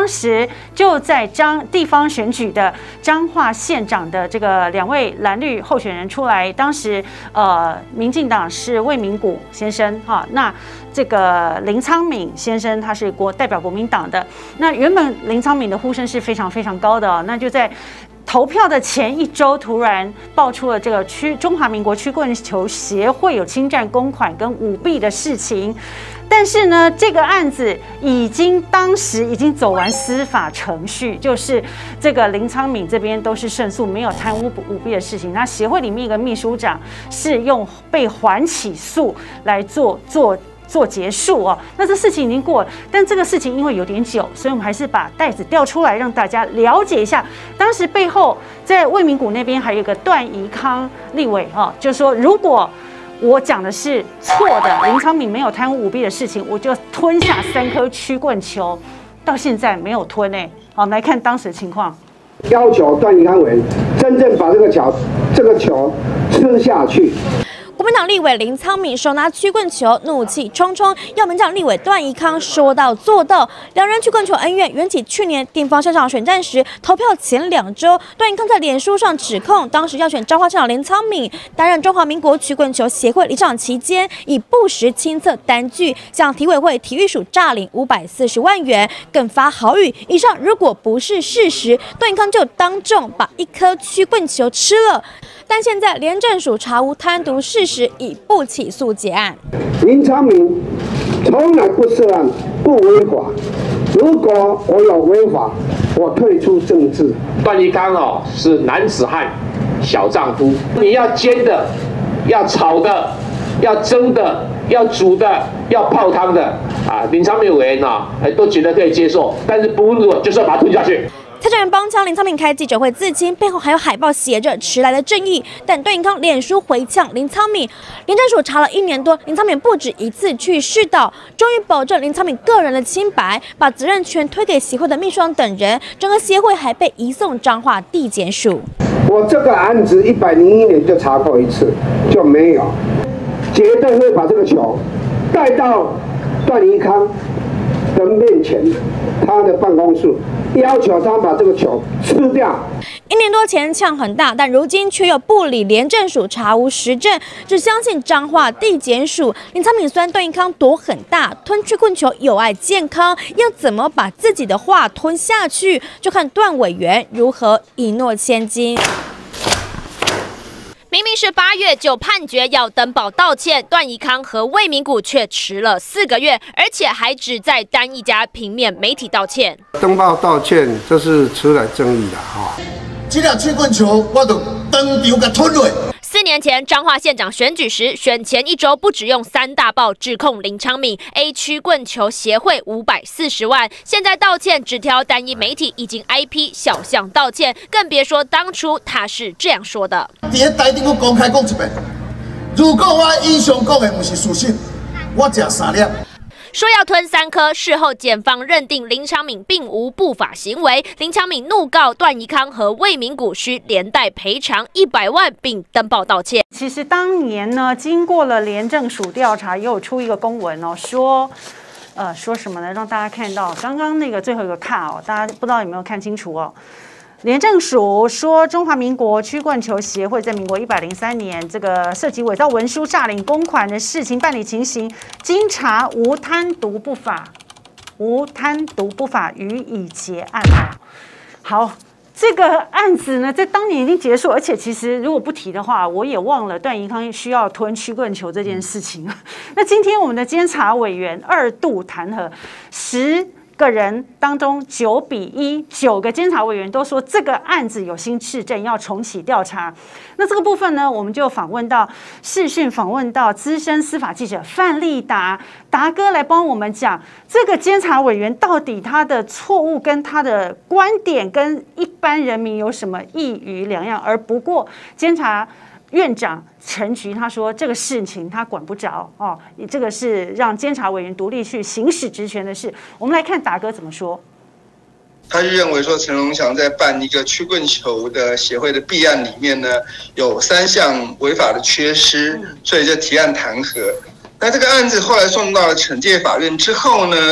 当时就在地方选举的彰化县长的这个2位蓝绿候选人出来，当时民进党是魏明谷先生哈，那这个林苍敏先生他是代表国民党的，那原本林苍敏的呼声是非常非常高的那就在投票的前1周，突然爆出了这个中华民国曲棍球协会有侵占公款跟舞弊的事情。但是呢，这个案子当时已经走完司法程序，就是这个林苍敏这边都是胜诉，没有贪污舞弊的事情。那协会里面一个秘书长是用被缓起诉来做结束那这事情已经过了，但这个事情因为有点久，所以我们还是把袋子调出来，让大家了解一下，当时背后在魏明谷那边还有一个段宜康立委就是说，如果我讲的是错的，林苍敏没有贪污舞弊的事情，我就吞下3颗曲棍球，到现在没有吞好，我们来看当时的情况。 要求段宜康委员真正把这个球吃下去。 国民党立委林苍敏手拿曲棍球，怒气冲冲，要民进党立委段宜康说到做到。两人曲棍球恩怨缘起去年地方县长选战时，投票前2周，段宜康在脸书上指控，当时要选彰化县长林苍敏担任中华民国曲棍球协会理事长期间，以不实亲测单据向体委会体育署诈领540万元，更发豪语：以上如果不是事实，段宜康就当众把1颗曲棍球吃了。但现在廉政署查无贪渎事实，以不起诉结案。 林苍敏从来不涉案，不违法。如果我有违法，我退出政治。 段宜康是男子汉、小丈夫，你要煎的，要炒的，要蒸的，要煮的，要泡汤的林苍敏委员都觉得可以接受，但是不如就是要把它吞下去。 蔡正元帮腔，林苍敏开记者会自清，背后还有海报写着迟来的正义。但段宜康脸书回呛林苍敏，廉政署查了1年多，林苍敏不止1次去市道，终于保证林苍敏个人的清白，把责任权推给协会的秘书长等人，整个协会还被移送彰化地检署。 我这个案子101年就查过1次，就没有，绝对会把这个球带到段宜康的面前，他的办公室，要求他把这个球吃掉。 1年多前呛很大，但如今却又不理廉政署查无实证，只相信彰化地检署。林苍敏酸段宜康躲很大，吞曲棍球有碍健康，要怎么把自己的话吞下去，就看段委员如何一诺千金。 明明是8月就判决要登报道歉，段宜康和魏明谷却迟了4个月，而且还只在单一家平面媒体道歉。 登报道歉，这是出来争议的这粒曲棍球，我就当场给吞落。 4年前彰化县长选举时，选前1周不止用3大报指控林昌敏 A 曲棍球协会540万，现在道歉只挑单一媒体，已经 IP 小项道歉，更别说当初他是这样说的。 在台顶我公开讲一遍，如果我以上讲的不是事实，我吃3粒。 说要吞3颗，事后检方认定林昌敏并无不法行为，林昌敏怒告段宜康和魏明谷需连带赔偿100万，并登报道歉。 其实当年呢，经过了廉政署调查，也有出一个公文说什么呢？让大家看到刚刚那个最后一个卡大家不知道有没有看清楚廉政署说，中华民国曲棍球协会在民国103年，这个涉及伪造文书、诈领公款的事情办理情形，经查无贪渎不法，予以结案。好，这个案子呢，在当年已经结束，而且其实如果不提的话，我也忘了段宜康需要吞曲棍球这件事情。那今天我们的监察委员2度弹劾10个人当中9比1， 9个监察委员都说这个案子有新事证，要重启调查。那这个部分呢，我们就视讯访问到资深司法记者范立达哥来帮我们讲，这个监察委员到底他的错误跟他的观点跟一般人民有什么异于两样，而不过监察院长陈菊他说这个事情他管不着这个是让监察委员独立去行使职权的事。我们来看达哥怎么说。 他就认为说，陈荣祥在办一个曲棍球的协会的弊案里面呢，有3项违法的缺失，所以就提案弹劾。那这个案子后来送到了惩戒法院之后呢，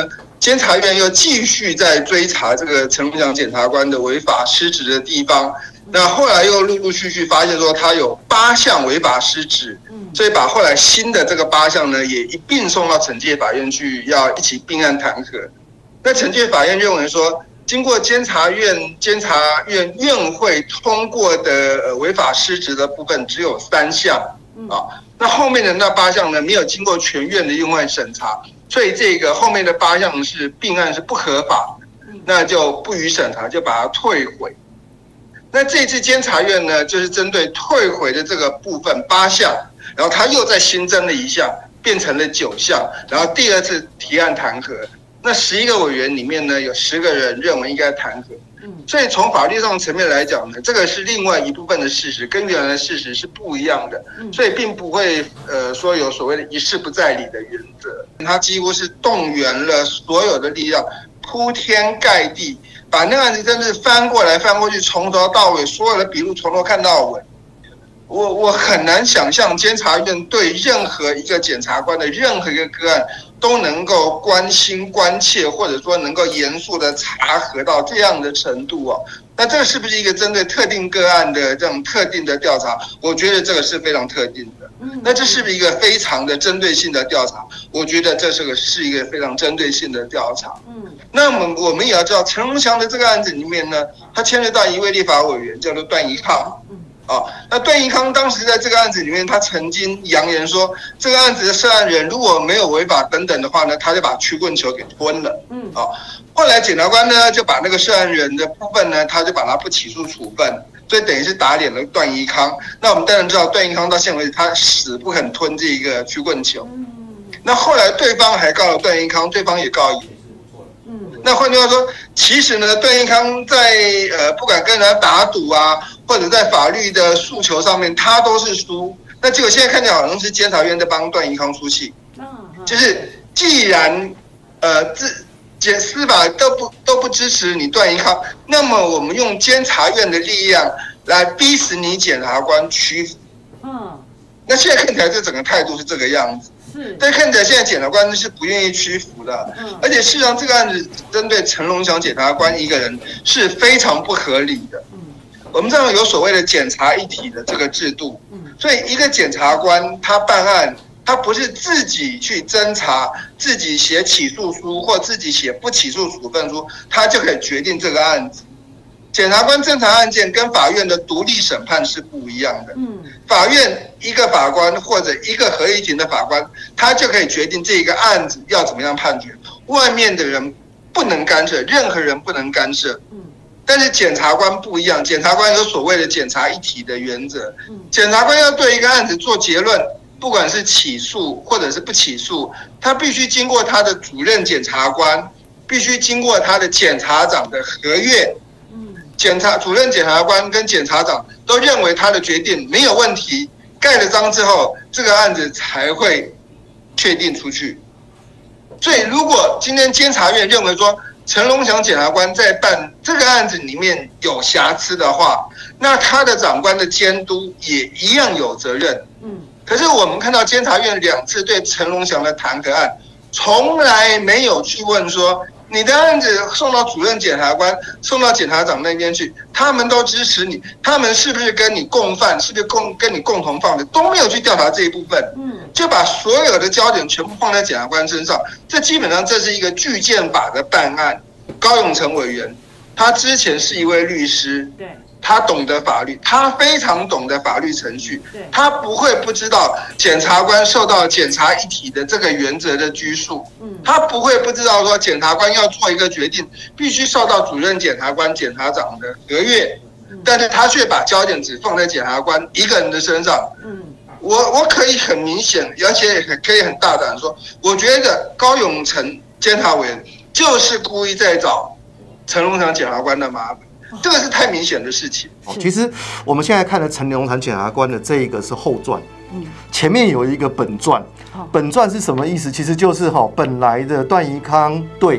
监察院又继续在追查这个陈龙祥检察官的违法失职的地方。那后来又陆陆续续发现说他有8项违法失职，所以把后来新的这个8项呢也一并送到惩戒法院去，要一起并案弹劾。那惩戒法院认为说，经过监察院院会通过的违法失职的部分只有3项啊，那后面的那8项呢没有经过全院的院会审查，所以这个后面的8项是并案是不合法，那就不予审查，就把它退回。那这次监察院呢，就是针对退回的这个部分8项，然后他又再新增了1项，变成了9项，然后第2次提案弹劾。那11个委员里面呢，有10个人认为应该弹劾。所以从法律上层面来讲呢，这个是另外一部分的事实，跟原来的事实是不一样的，所以并不会说有所谓的一事不再理的原则。他几乎是动员了所有的力量，铺天盖地。把那个案子真是翻过来翻过去，从头到尾所有的笔录从头看到尾。我很难想象监察院对任何一个检察官的任何一个个案都能够关心关切，或者说能够严肃的查核到这样的程度哦。那这个是不是一个针对特定个案的这种特定的调查？我觉得这个是非常特定的。那这是不是一个非常的针对性的调查？我觉得这是一个非常针对性的调查。那我们也要知道，陈龙祥的这个案子里面呢，他牵涉到一位立法委员叫做段宜康。那段宜康当时在这个案子里面，他曾经扬言说，这个案子的涉案人如果没有违法等等的话呢，他就把曲棍球给吞了。后来检察官呢就把那个涉案人的部分呢，他就把他不起诉处分，所以等于是打脸了段宜康。那我们当然知道，段宜康到现在为止他死不肯吞这个曲棍球。那后来对方还告了段宜康，对方也告赢。那换句话说，其实呢，段宜康在不管跟人家打赌啊，或者在法律的诉求上面，他都是输。那结果现在看起来好像是监察院在帮段宜康出气，就是既然司法都不支持你段宜康，那么我们用监察院的力量来逼死你检察官屈服。那现在看起来这整个态度是这个样子。但看起来现在检察官是不愿意屈服的，而且事实上这个案子针对陈龙祥检察官一个人是非常不合理的。我们知道有所谓的检察一体的这个制度，所以一个检察官他办案，他不是自己去侦查，自己写起诉书或自己写不起诉处分书，他就可以决定这个案子。检察官侦查案件跟法院的独立审判是不一样的。法院一个法官或者一个合议庭的法官，他就可以决定这个案子要怎么样判决，外面的人不能干涉，任何人不能干涉。但是检察官不一样，检察官有所谓的检察一体的原则。检察官要对一个案子做结论，不管是起诉或者是不起诉，他必须经过他的主任检察官，必须经过他的检察长的核阅。主任检察官跟检察长都认为他的决定没有问题，盖了章之后，这个案子才会确定出去。所以，如果今天监察院认为说陈龙祥检察官在办这个案子里面有瑕疵的话，那他的长官的监督也一样有责任。可是我们看到监察院2次对陈龙祥的弹劾案，从来没有去问说，你的案子送到主任检察官、送到检察长那边去，他们都支持你，他们是不是跟你共犯，是不是跟你共同犯的，都没有去调查这一部分，就把所有的焦点全部放在检察官身上。这基本上这是一个拒谏法的办案。高永成委员，他之前是一位律师，他懂得法律，他非常懂得法律程序，他不会不知道检察官受到检察一体的这个原则的拘束，他不会不知道说检察官要做一个决定，必须受到主任检察官、检察长的核阅，但是他却把焦点只放在检察官一个人的身上。我可以很明显，而且也可以很大胆说，我觉得高永成监察委员就是故意在找陈龙祥检察官的麻烦。这个是太明显的事情。 其实我们现在看的陈龙祥检察官的这一个是后传，前面有一个本传。本传是什么意思？其实就是本来的段宜康对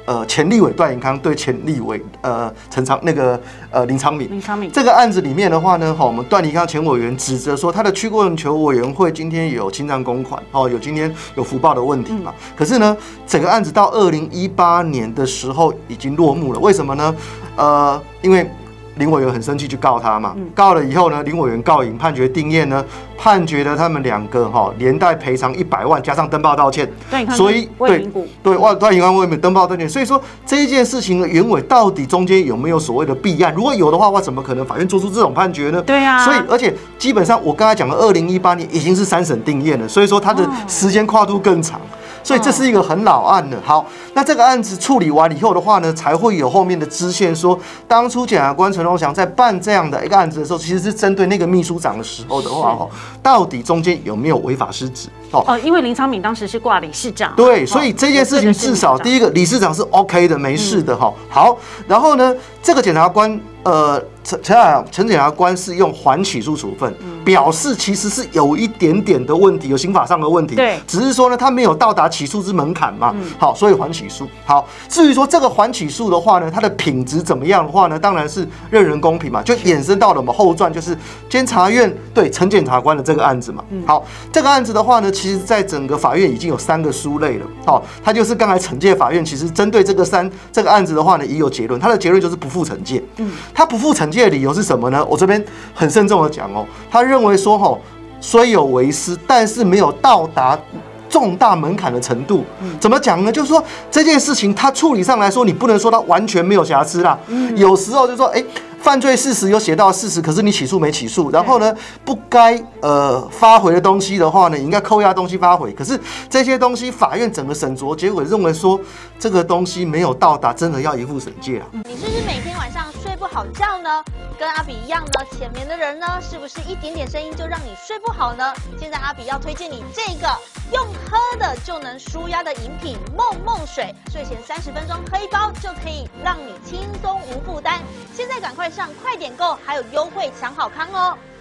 前立委段宜康对前立委林昌敏。这个案子里面的话呢，我们段宜康前委员指责说，他的区棍球委员会今天有侵占公款，今天有福报的问题嘛。可是呢，整个案子到2018年的时候已经落幕了，为什么呢？因为林委员很生气去告他嘛，告了以后呢，林委员告赢，判决定谳呢，判决了他们两个连带赔偿100万，加上登报道歉，所以段宜康为民登报道歉，所以说这一件事情的原委到底中间有没有所谓的弊案？如果有的话，怎么可能法院做出这种判决呢？ 对啊， 所以而且基本上我刚才讲的2018年已经是3审定谳了，所以说它的时间跨度更长。所以这是一个很老案了。好，那这个案子处理完以后的话呢，才会有后面的支线说，当初检察官陈荣祥在办这样的一个案子的时候，其实是针对那个秘书长的时候的话，到底中间有没有违法失职？ 因为林昌敏当时是挂理事长， 对，所以这件事情至少第一个理事长是 OK 的，没事的哈。好，然后呢，这个检察官陈检察官是用缓起诉处分，表示其实是有一点点的问题，有刑法上的问题， 对， 只是说呢，他没有到达起诉之门槛嘛，好，所以缓起诉。好，至于说这个缓起诉的话呢，它的品质怎么样的话呢，当然是任人公评嘛，就衍生到了我们后传，就是监察院对陈检察官的这个案子嘛。好，这个案子的话呢，其实在整个法院已经有3个书类了，好，它就是刚才惩戒法院其实针对这个案子的话呢，也有结论，它的结论就是不负惩戒，它不负惩戒的理由是什么呢？我这边很慎重的讲他认为说虽有为师，但是没有到达重大门槛的程度。怎么讲呢？就是说这件事情它处理上来说，你不能说它完全没有瑕疵啦。有时候就是说，犯罪事实有写到事实，可是你起诉没起诉，然后呢，不该发回的东西的话呢，应该扣押东西发回。可是这些东西法院整个审酌结果认为说，这个东西没有到达真的要移付审戒啊。 你是不是每天晚上睡不好觉呢？跟阿比一样呢，浅眠的人呢，是不是一点点声音就让你睡不好呢？现在阿比要推荐你这个用喝的就能舒压的饮品梦梦水，睡前30分钟喝一包就可以让你轻松无负担。现在赶快上快点购，还有优惠抢好康哦！